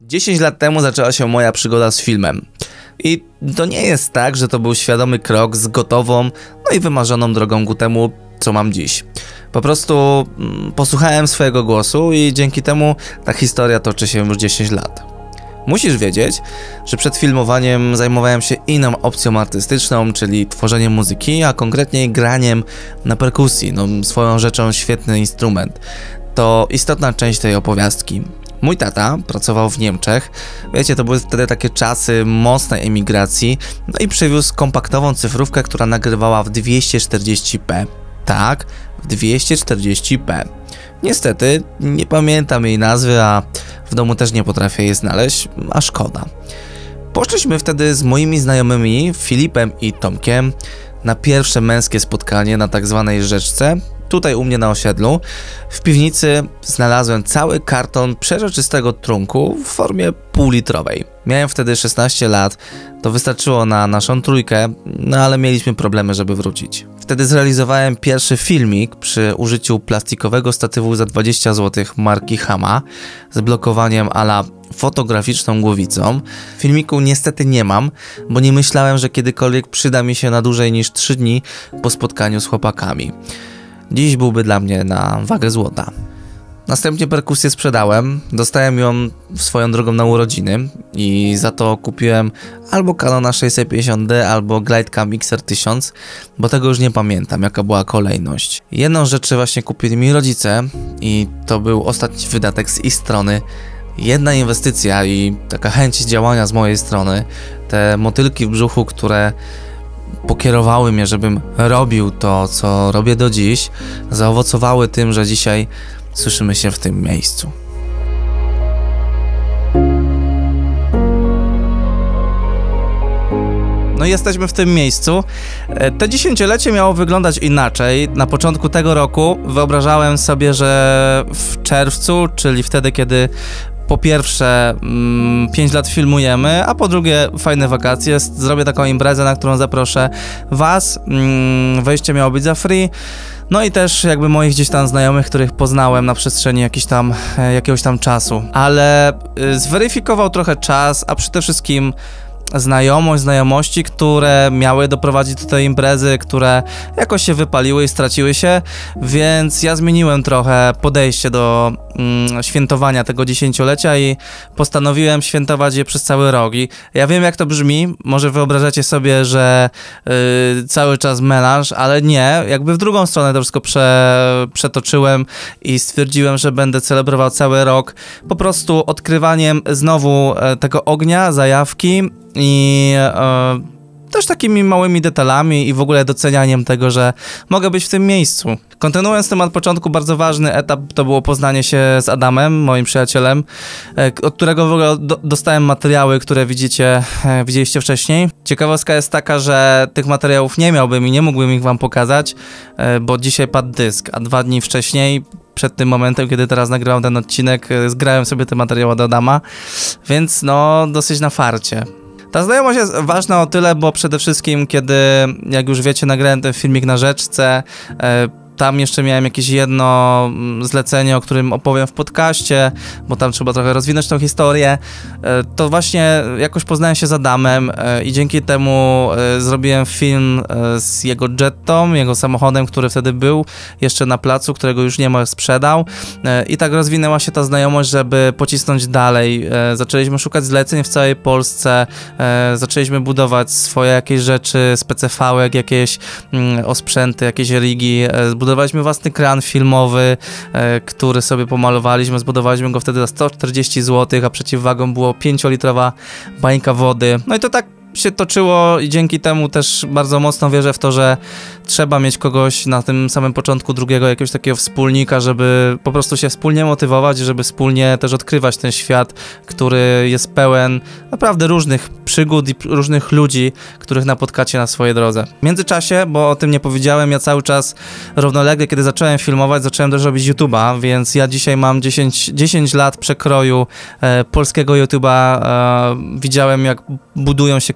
10 lat temu zaczęła się moja przygoda z filmem. I to nie jest tak, że to był świadomy krok z gotową, no i wymarzoną drogą ku temu, co mam dziś. Po prostu posłuchałem swojego głosu i dzięki temu ta historia toczy się już 10 lat. Musisz wiedzieć, że przed filmowaniem zajmowałem się inną opcją artystyczną, czyli tworzeniem muzyki, a konkretnie graniem na perkusji, swoją rzeczą świetny instrument. To istotna część tej opowiastki. Mój tata pracował w Niemczech, wiecie, to były wtedy takie czasy mocnej emigracji, no i przywiózł kompaktową cyfrówkę, która nagrywała w 240p. Tak, w 240p. Niestety, nie pamiętam jej nazwy, a w domu też nie potrafię jej znaleźć, a szkoda. Poszliśmy wtedy z moimi znajomymi, Filipem i Tomkiem, na pierwsze męskie spotkanie na tak zwanej rzeczce, tutaj u mnie na osiedlu. W piwnicy znalazłem cały karton przezroczystego trunku w formie półlitrowej. Miałem wtedy 16 lat, to wystarczyło na naszą trójkę, no ale mieliśmy problemy, żeby wrócić. Wtedy zrealizowałem pierwszy filmik przy użyciu plastikowego statywu za 20 zł marki Hama z blokowaniem a la fotograficzną głowicą. Filmiku niestety nie mam, bo nie myślałem, że kiedykolwiek przyda mi się na dłużej niż 3 dni po spotkaniu z chłopakami. Dziś byłby dla mnie na wagę złota. Następnie perkusję sprzedałem, dostałem ją swoją drogą na urodziny i za to kupiłem albo Canona 650D, albo Glidecam XR1000, bo tego już nie pamiętam, jaka była kolejność. Jedną z rzeczy właśnie kupili mi rodzice i to był ostatni wydatek z ich strony. Jedna inwestycja i taka chęć działania z mojej strony, te motylki w brzuchu, które pokierowały mnie, żebym robił to, co robię do dziś, zaowocowały tym, że dzisiaj słyszymy się w tym miejscu. No i jesteśmy w tym miejscu. To 10-lecie miało wyglądać inaczej. Na początku tego roku wyobrażałem sobie, że w czerwcu, czyli wtedy, kiedy po pierwsze 5 lat filmujemy, a po drugie fajne wakacje, zrobię taką imprezę, na którą zaproszę was. Wejście miało być za free. No i też jakby moich gdzieś tam znajomych, których poznałem na przestrzeni jakiegoś tam czasu. Ale zweryfikował trochę czas, a przede wszystkim znajomości, które miały doprowadzić do tej imprezy, które jakoś się wypaliły i straciły się, więc ja zmieniłem trochę podejście do świętowania tego 10-lecia i postanowiłem świętować je przez cały rok. I ja wiem, jak to brzmi, może wyobrażacie sobie, że cały czas melanż, ale nie, jakby w drugą stronę to wszystko przetoczyłem i stwierdziłem, że będę celebrował cały rok po prostu odkrywaniem znowu tego ognia, zajawki i też takimi małymi detalami i w ogóle docenianiem tego, że mogę być w tym miejscu. Kontynuując temat początku, bardzo ważny etap to było poznanie się z Adamem, moim przyjacielem, od którego w ogóle dostałem materiały, które widzieliście wcześniej. Ciekawostka jest taka, że tych materiałów nie miałbym i nie mógłbym ich wam pokazać, bo dzisiaj padł dysk, a 2 dni wcześniej, przed tym momentem, kiedy teraz nagrywam ten odcinek, zgrałem sobie te materiały do Adama, więc no dosyć na farcie. Ta znajomość jest ważna o tyle, bo przede wszystkim, kiedy, jak już wiecie, nagrałem ten filmik na rzeczce, tam jeszcze miałem jakieś jedno zlecenie, o którym opowiem w podcaście, bo tam trzeba trochę rozwinąć tą historię. To właśnie jakoś poznałem się z Adamem i dzięki temu zrobiłem film z jego Jettą, jego samochodem, który wtedy był jeszcze na placu, którego już nie ma, sprzedał. I tak rozwinęła się ta znajomość, żeby pocisnąć dalej. Zaczęliśmy szukać zleceń w całej Polsce, zaczęliśmy budować swoje jakieś rzeczy, specefałek, jakieś osprzęty, jakieś rigi, zbudowaliśmy własny kran filmowy, który sobie pomalowaliśmy, zbudowaliśmy go wtedy za 140 zł, a przeciwwagą było 5-litrowa bańka wody. No i to tak się toczyło i dzięki temu też bardzo mocno wierzę w to, że trzeba mieć kogoś na tym samym początku drugiego, jakiegoś takiego wspólnika, żeby po prostu się wspólnie motywować, żeby wspólnie też odkrywać ten świat, który jest pełen naprawdę różnych przygód i różnych ludzi, których napotkacie na swojej drodze. W międzyczasie, bo o tym nie powiedziałem, ja cały czas równolegle, kiedy zacząłem filmować, zacząłem też robić YouTube'a, więc ja dzisiaj mam 10 lat przekroju polskiego YouTube'a. Widziałem, jak budują się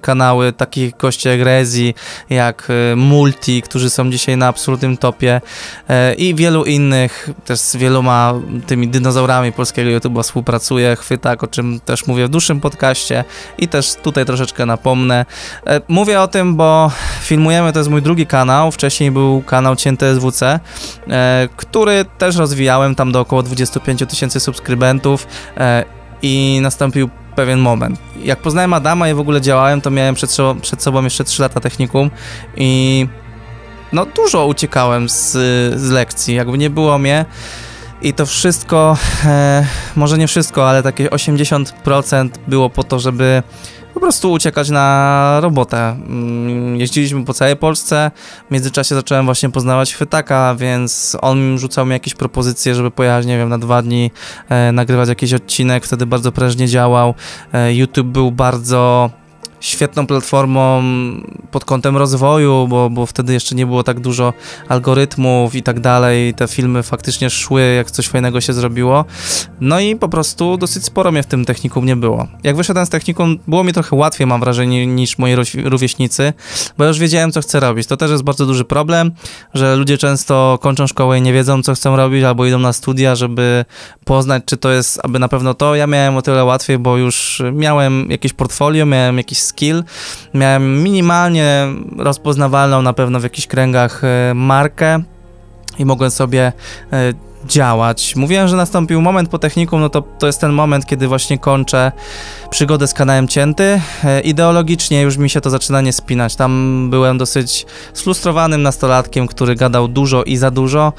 kanały, takich gości jak Rezi, jak Multi, którzy są dzisiaj na absolutnym topie i wielu innych, też z wieloma tymi dinozaurami polskiego YouTube'a współpracuję, Chwytak, o czym też mówię w dłuższym podcaście i też tutaj troszeczkę napomnę. Mówię o tym, bo filmujemy, to jest mój drugi kanał, wcześniej był kanał Cięte SWC, który też rozwijałem tam do około 25 000 subskrybentów i nastąpił pewien moment. Jak poznałem Adama i w ogóle działałem, to miałem przed sobą jeszcze 3 lata technikum i no dużo uciekałem z lekcji, jakby nie było mnie i to wszystko, może nie wszystko, ale takie 80% było po to, żeby po prostu uciekać na robotę. Jeździliśmy po całej Polsce, w międzyczasie zacząłem właśnie poznawać Chwytaka, więc on rzucał mi jakieś propozycje, żeby pojechać, nie wiem, na 2 dni, nagrywać jakiś odcinek, wtedy bardzo prężnie działał. YouTube był bardzo świetną platformą pod kątem rozwoju, bo wtedy jeszcze nie było tak dużo algorytmów i tak dalej. Te filmy faktycznie szły, jak coś fajnego się zrobiło. No i po prostu dosyć sporo mnie w tym technikum nie było. Jak wyszedłem z technikum, było mi trochę łatwiej, mam wrażenie, niż moi rówieśnicy, bo już wiedziałem, co chcę robić. To też jest bardzo duży problem, że ludzie często kończą szkołę i nie wiedzą, co chcą robić, albo idą na studia, żeby poznać, czy to jest aby na pewno to. Ja miałem o tyle łatwiej, bo już miałem jakieś portfolio, miałem jakiś skill, miałem minimalnie rozpoznawalną na pewno w jakichś kręgach markę i mogłem sobie działać. Mówiłem, że nastąpił moment po technikum, no to jest ten moment, kiedy właśnie kończę przygodę z kanałem Cięty. Ideologicznie już mi się to zaczyna nie spinać. Tam byłem dosyć sfrustrowanym nastolatkiem, który gadał dużo i za dużo,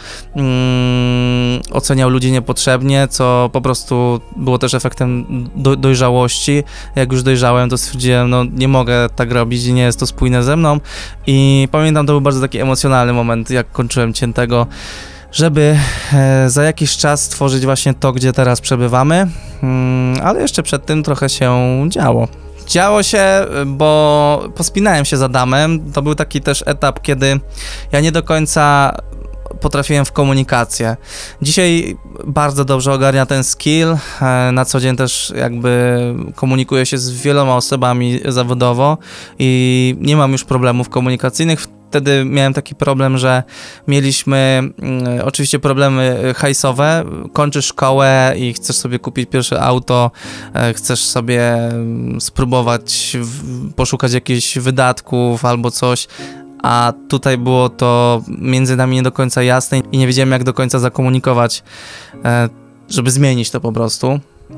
oceniał ludzi niepotrzebnie, co po prostu było też efektem dojrzałości. Jak już dojrzałem, to stwierdziłem, no nie mogę tak robić, nie jest to spójne ze mną i pamiętam, to był bardzo taki emocjonalny moment, jak kończyłem Ciętego, żeby za jakiś czas stworzyć właśnie to, gdzie teraz przebywamy, ale jeszcze przed tym trochę się działo. Działo się, bo pospinałem się z Adamem, to był taki też etap, kiedy ja nie do końca potrafiłem w komunikację. Dzisiaj bardzo dobrze ogarnia ten skill, na co dzień też jakby komunikuję się z wieloma osobami zawodowo i nie mam już problemów komunikacyjnych. Wtedy miałem taki problem, że mieliśmy oczywiście problemy hajsowe, kończysz szkołę i chcesz sobie kupić pierwsze auto, chcesz sobie spróbować poszukać jakichś wydatków albo coś, a tutaj było to między nami nie do końca jasne i nie wiedziałem, jak do końca zakomunikować, żeby zmienić to po prostu.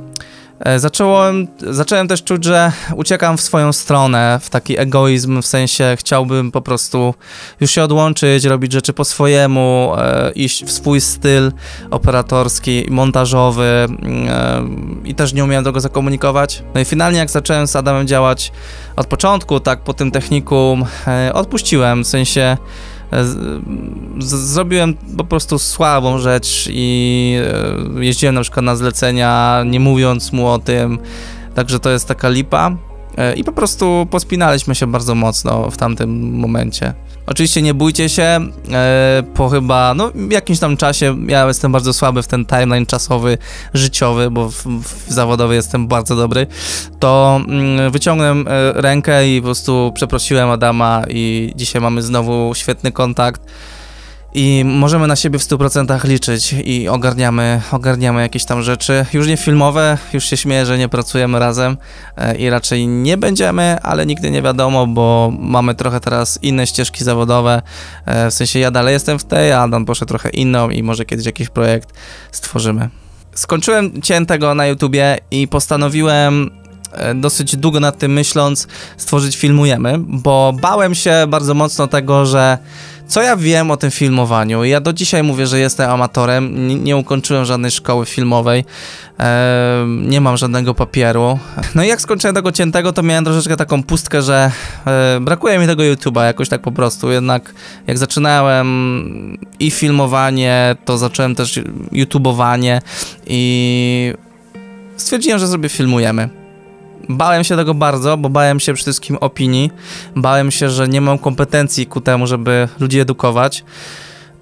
Zacząłem też czuć, że uciekam w swoją stronę, w taki egoizm, w sensie chciałbym po prostu już się odłączyć, robić rzeczy po swojemu, iść w swój styl operatorski, montażowy i też nie umiałem tego zakomunikować. No i finalnie jak zacząłem z Adamem działać od początku, tak po tym technikum, odpuściłem, w sensie zrobiłem po prostu słabą rzecz i jeździłem na przykład na zlecenia, nie mówiąc mu o tym, także to jest taka lipa i po prostu pospinaliśmy się bardzo mocno w tamtym momencie. Oczywiście nie bójcie się, po chyba jakimś tam czasie, ja jestem bardzo słaby w ten timeline czasowy, życiowy, bo w zawodowy jestem bardzo dobry, to wyciągnąłem rękę i po prostu przeprosiłem Adama i dzisiaj mamy znowu świetny kontakt i możemy na siebie w 100% liczyć i ogarniamy jakieś tam rzeczy, już nie filmowe, już się śmieję, że nie pracujemy razem i raczej nie będziemy, ale nigdy nie wiadomo, bo mamy trochę teraz inne ścieżki zawodowe, w sensie ja dalej jestem w tej, a Adam poszedł trochę inną i może kiedyś jakiś projekt stworzymy. Skończyłem Ciętego na YouTubie i postanowiłem dosyć długo nad tym myśląc stworzyć Filmujemy, bo bałem się bardzo mocno tego, że co ja wiem o tym filmowaniu. Ja do dzisiaj mówię, że jestem amatorem, nie ukończyłem żadnej szkoły filmowej, nie mam żadnego papieru. No i jak skończyłem tego Ciętego, to miałem troszeczkę taką pustkę, że brakuje mi tego YouTube'a jakoś tak po prostu. Jednak jak zaczynałem i filmowanie, to zacząłem też YouTubeowanie i stwierdziłem, że sobie Filmujemy. Bałem się tego bardzo, bo bałem się przede wszystkim opinii, bałem się, że nie mam kompetencji ku temu, żeby ludzi edukować,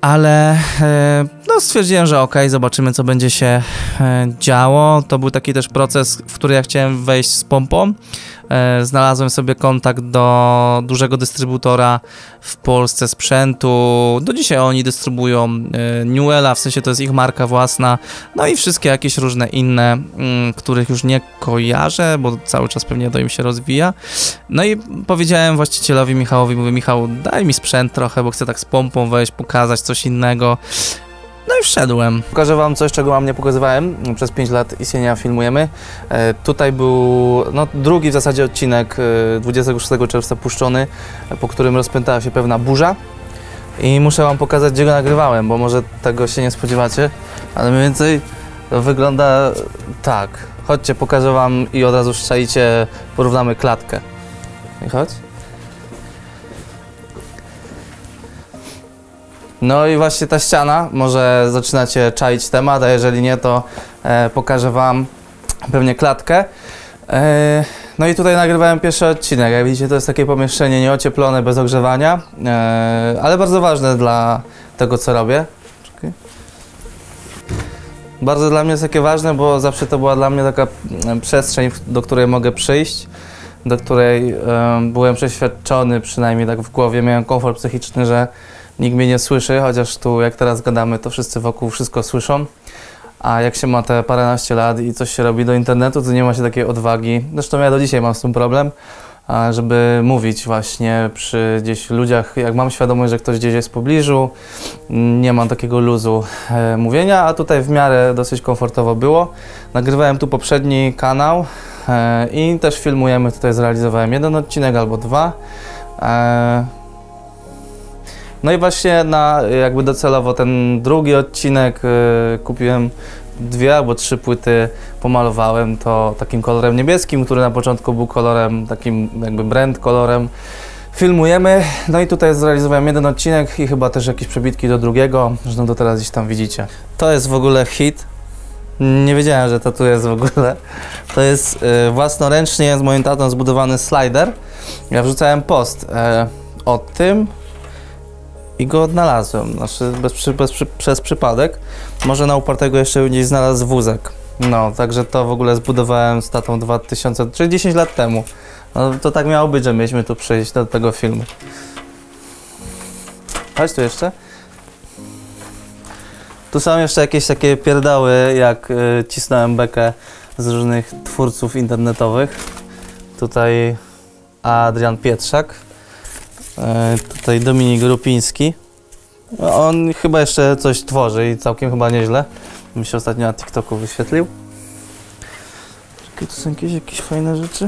ale no stwierdziłem, że okej, zobaczymy, co będzie się działo. To był taki też proces, w który ja chciałem wejść z pompą. Znalazłem sobie kontakt do dużego dystrybutora w Polsce sprzętu. Do dzisiaj oni dystrybuują Newella, w sensie to jest ich marka własna, no i wszystkie jakieś różne inne, których już nie kojarzę, bo cały czas pewnie to im się rozwija. No i powiedziałem właścicielowi Michałowi, mówię: Michał, daj mi sprzęt trochę, bo chcę tak z pompą wejść, pokazać coś innego. No i wszedłem. Pokażę wam coś, czego wam nie pokazywałem. Przez 5 lat istnienia filmujemy. Tutaj był drugi w zasadzie odcinek 26 czerwca puszczony, po którym rozpętała się pewna burza. I muszę wam pokazać, gdzie go nagrywałem, bo może tego się nie spodziewacie, ale mniej więcej to wygląda tak. Chodźcie, pokażę wam i od razu szczaicie, porównamy klatkę. I chodź. No i właśnie ta ściana, może zaczynacie czaić temat, a jeżeli nie, to pokażę wam pewnie klatkę. No i tutaj nagrywałem pierwszy odcinek. Jak widzicie, to jest takie pomieszczenie nieocieplone, bez ogrzewania, ale bardzo ważne dla tego, co robię. Czekaj. Bardzo dla mnie jest takie ważne, bo zawsze to była dla mnie taka przestrzeń, do której mogę przyjść, do której byłem przeświadczony, przynajmniej tak w głowie, miałem komfort psychiczny, że nikt mnie nie słyszy, chociaż tu jak teraz gadamy, to wszyscy wokół wszystko słyszą. A jak się ma te paręnaście lat i coś się robi do internetu, to nie ma się takiej odwagi. Zresztą ja do dzisiaj mam z tym problem, żeby mówić właśnie przy gdzieś ludziach, jak mam świadomość, że ktoś gdzieś jest w pobliżu, nie mam takiego luzu mówienia, a tutaj w miarę dosyć komfortowo było. Nagrywałem tu poprzedni kanał i też filmujemy, tutaj zrealizowałem jeden odcinek albo dwa. No i właśnie jakby docelowo ten drugi odcinek kupiłem 2 albo 3 płyty, pomalowałem to takim kolorem niebieskim, który na początku był kolorem takim jakby brand kolorem. Filmujemy, no i tutaj zrealizowałem jeden odcinek i chyba też jakieś przebitki do drugiego, zresztą to teraz gdzieś tam widzicie. To jest w ogóle hit. Nie wiedziałem, że to tu jest w ogóle. To jest własnoręcznie z moim tatą zbudowany slider. Ja wrzucałem post o tym i go odnalazłem, znaczy przez przypadek. Może na upartego jeszcze gdzieś znalazł wózek. No, także to w ogóle zbudowałem z tatą czyli 10 lat temu. No to tak miało być, że mieliśmy tu przyjść do tego filmu. Chodź tu jeszcze. Tu są jeszcze jakieś takie pierdały, jak cisnąłem bekę z różnych twórców internetowych. Tutaj Adrian Pietrzak. Tutaj Dominik Rupiński. On chyba jeszcze coś tworzy i całkiem chyba nieźle. Mi się ostatnio na TikToku wyświetlił. Czekaj, tu są jakieś fajne rzeczy.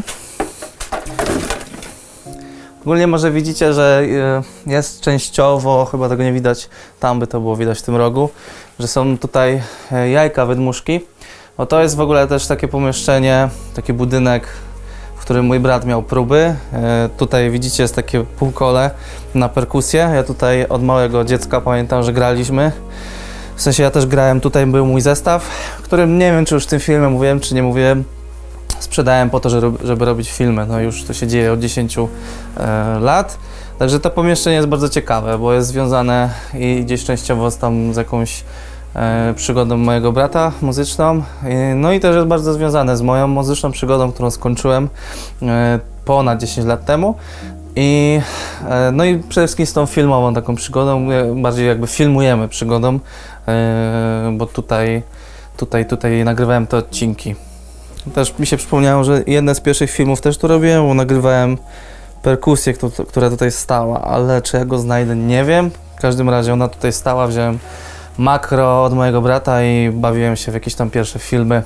Ogólnie może widzicie, że jest częściowo, chyba tego nie widać, tam by to było widać w tym rogu, że są tutaj jajka wydmuszki. Bo to jest w ogóle też takie pomieszczenie, taki budynek, w którym mój brat miał próby. Tutaj widzicie, jest takie półkole na perkusję. Ja tutaj od małego dziecka pamiętam, że graliśmy. W sensie ja też grałem, tutaj był mój zestaw, którym nie wiem, czy już w tym filmie mówiłem, czy nie mówiłem. Sprzedałem po to, żeby robić filmy. No już to się dzieje od 10 lat. Także to pomieszczenie jest bardzo ciekawe, bo jest związane i gdzieś częściowo z jakąś przygodą mojego brata muzyczną. No i też jest bardzo związane z moją muzyczną przygodą, którą skończyłem ponad 10 lat temu. No i przede wszystkim z tą filmową taką przygodą, bardziej jakby filmujemy przygodą, bo tutaj nagrywałem te odcinki. Też mi się przypomniało, że jedne z pierwszych filmów też tu robiłem, bo nagrywałem perkusję, która tutaj stała, ale czy ja go znajdę, nie wiem. W każdym razie ona tutaj stała, wziąłem makro od mojego brata i bawiłem się w jakieś tam pierwsze filmy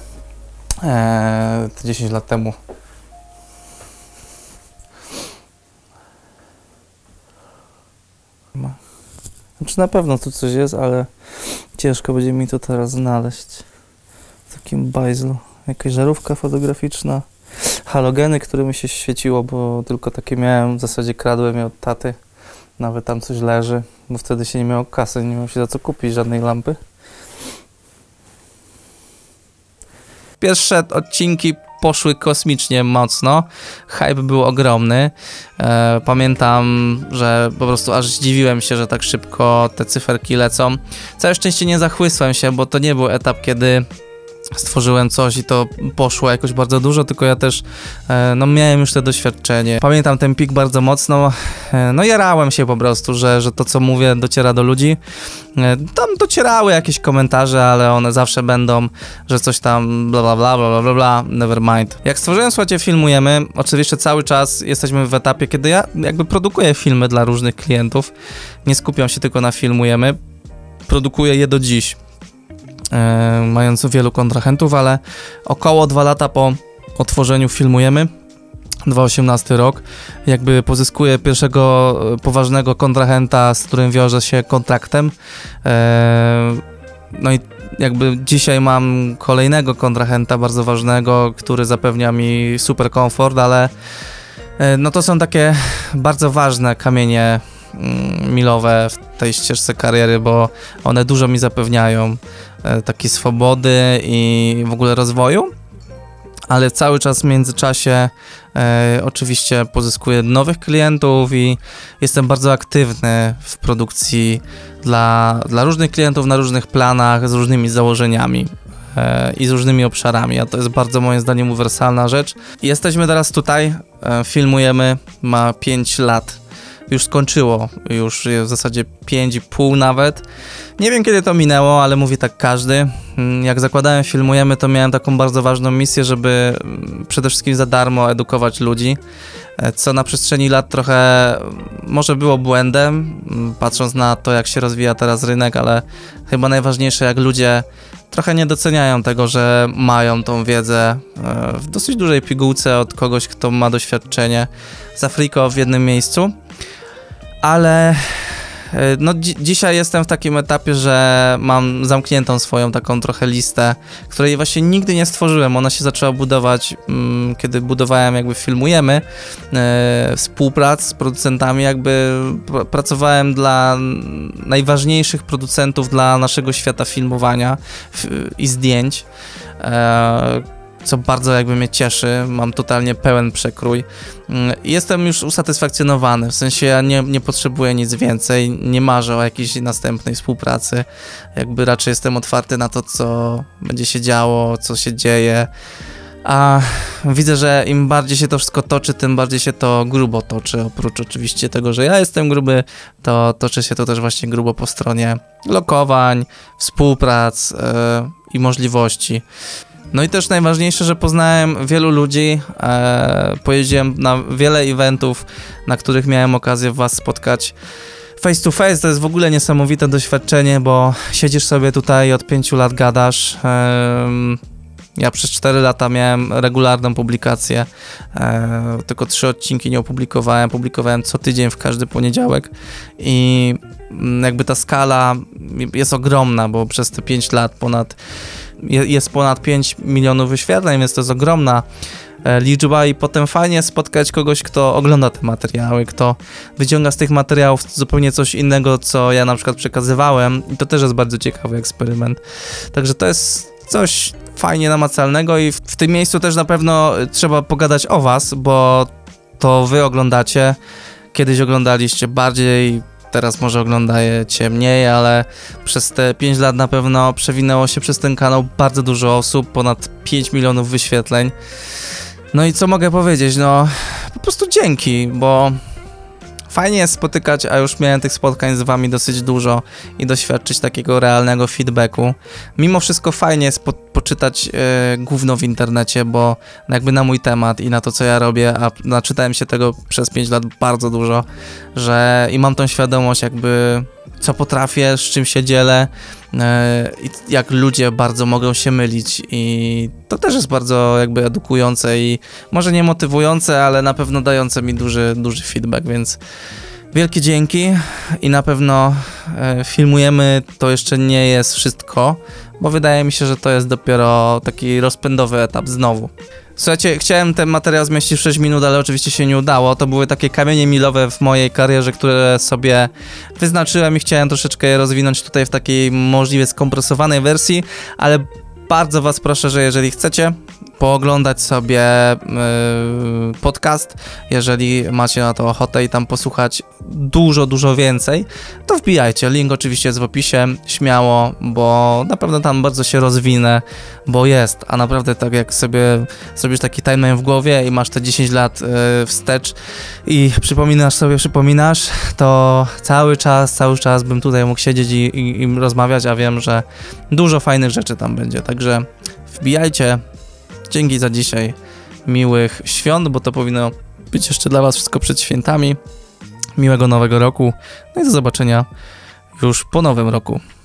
10 lat temu. Znaczy na pewno tu coś jest, ale ciężko będzie mi to teraz znaleźć w takim bajzlu. Jakaś żarówka fotograficzna, halogeny, które mi się świeciło, bo tylko takie miałem, w zasadzie kradłem je od taty. Nawet tam coś leży, bo wtedy się nie miało kasy, nie miało się za co kupić żadnej lampy. Pierwsze odcinki poszły kosmicznie mocno. Hype był ogromny. Pamiętam, że po prostu aż zdziwiłem się, że tak szybko te cyferki lecą. Całe szczęście nie zachłysłem się, bo to nie był etap, kiedy stworzyłem coś i to poszło jakoś bardzo dużo, tylko ja też no miałem już te doświadczenie. Pamiętam ten pik bardzo mocno, no jarałem się po prostu, że to co mówię dociera do ludzi. Tam docierały jakieś komentarze, ale one zawsze będą, że coś tam bla bla bla bla bla bla, never mind. Jak stworzyłem, słuchajcie, Filmujemy, oczywiście cały czas jesteśmy w etapie, kiedy ja jakby produkuję filmy dla różnych klientów, nie skupiam się tylko na Filmujemy, produkuję je do dziś. Mając wielu kontrahentów, ale około 2 lata po otworzeniu Filmujemy, 2018 rok, jakby pozyskuję pierwszego poważnego kontrahenta, z którym wiąże się kontraktem. No i jakby dzisiaj mam kolejnego kontrahenta bardzo ważnego, który zapewnia mi super komfort, ale no to są takie bardzo ważne kamienie milowe w tej ścieżce kariery, bo one dużo mi zapewniają takiej swobody i w ogóle rozwoju, ale cały czas w międzyczasie oczywiście pozyskuję nowych klientów i jestem bardzo aktywny w produkcji dla różnych klientów na różnych planach, z różnymi założeniami i z różnymi obszarami, a to jest bardzo moim zdaniem uniwersalna rzecz. Jesteśmy teraz tutaj, Filmujemy, ma 5 lat. Już skończyło, już w zasadzie 5,5 nawet. Nie wiem kiedy to minęło, ale mówi tak każdy. Jak zakładałem Filmujemy, to miałem taką bardzo ważną misję, żeby przede wszystkim za darmo edukować ludzi, co na przestrzeni lat trochę może było błędem, patrząc na to, jak się rozwija teraz rynek, ale chyba najważniejsze, jak ludzie trochę nie doceniają tego, że mają tą wiedzę w dosyć dużej pigułce od kogoś, kto ma doświadczenie z Afriko w jednym miejscu. Ale no dzisiaj jestem w takim etapie, że mam zamkniętą swoją taką trochę listę, której właśnie nigdy nie stworzyłem. Ona się zaczęła budować, kiedy budowałem jakby Filmujemy, współprac z producentami, jakby pracowałem dla najważniejszych producentów dla naszego świata filmowania i zdjęć, co bardzo jakby mnie cieszy, mam totalnie pełen przekrój. Jestem już usatysfakcjonowany, w sensie ja nie potrzebuję nic więcej, nie marzę o jakiejś następnej współpracy, jakby raczej jestem otwarty na to, co będzie się działo, co się dzieje, a widzę, że im bardziej się to wszystko toczy, tym bardziej się to grubo toczy, oprócz oczywiście tego, że ja jestem gruby, to toczy się to też właśnie grubo po stronie lokowań, współprac i możliwości. No i też najważniejsze, że poznałem wielu ludzi, pojeździłem na wiele eventów, na których miałem okazję was spotkać face to face. To jest w ogóle niesamowite doświadczenie, bo siedzisz sobie tutaj i od 5 lat gadasz. Ja przez 4 lata miałem regularną publikację, tylko 3 odcinki nie opublikowałem, publikowałem co tydzień w każdy poniedziałek i jakby ta skala jest ogromna, bo przez te 5 lat jest ponad 5 milionów wyświetleń, więc to jest ogromna liczba i potem fajnie spotkać kogoś, kto ogląda te materiały, kto wyciąga z tych materiałów zupełnie coś innego, co ja na przykład przekazywałem i to też jest bardzo ciekawy eksperyment. Także to jest coś fajnie namacalnego i w tym miejscu też na pewno trzeba pogadać o was, bo to wy oglądacie, kiedyś oglądaliście bardziej, teraz może oglądacie mniej, ale przez te 5 lat na pewno przewinęło się przez ten kanał bardzo dużo osób, ponad 5 milionów wyświetleń. No i co mogę powiedzieć, no po prostu dzięki, bo fajnie jest spotykać, a już miałem tych spotkań z wami dosyć dużo i doświadczyć takiego realnego feedbacku. Mimo wszystko fajnie jest poczytać gówno w internecie, bo jakby na mój temat i na to, co ja robię, a naczytałem się tego przez 5 lat bardzo dużo, że i mam tą świadomość jakby co potrafię, z czym się dzielę i jak ludzie bardzo mogą się mylić i to też jest bardzo jakby edukujące i może nie motywujące, ale na pewno dające mi duży feedback, więc wielkie dzięki i na pewno Filmujemy to jeszcze nie jest wszystko, bo wydaje mi się, że to jest dopiero taki rozpędowy etap znowu. Słuchajcie, chciałem ten materiał zmieścić w 6 minut, ale oczywiście się nie udało. To były takie kamienie milowe w mojej karierze, które sobie wyznaczyłem i chciałem troszeczkę je rozwinąć tutaj w takiej możliwie skompresowanej wersji, ale bardzo was proszę, że jeżeli chcecie, pooglądać sobie podcast, jeżeli macie na to ochotę i tam posłuchać dużo więcej, to wbijajcie. Link oczywiście jest w opisie, śmiało, bo naprawdę tam bardzo się rozwinę, bo jest, a naprawdę tak jak sobie zrobisz taki timeline w głowie i masz te 10 lat wstecz i przypominasz, to cały czas bym tutaj mógł siedzieć i rozmawiać, a wiem, że dużo fajnych rzeczy tam będzie, także wbijajcie. Dzięki za dzisiaj, miłych świąt, bo to powinno być jeszcze dla was wszystko przed świętami. Miłego nowego roku, no i do zobaczenia już po nowym roku.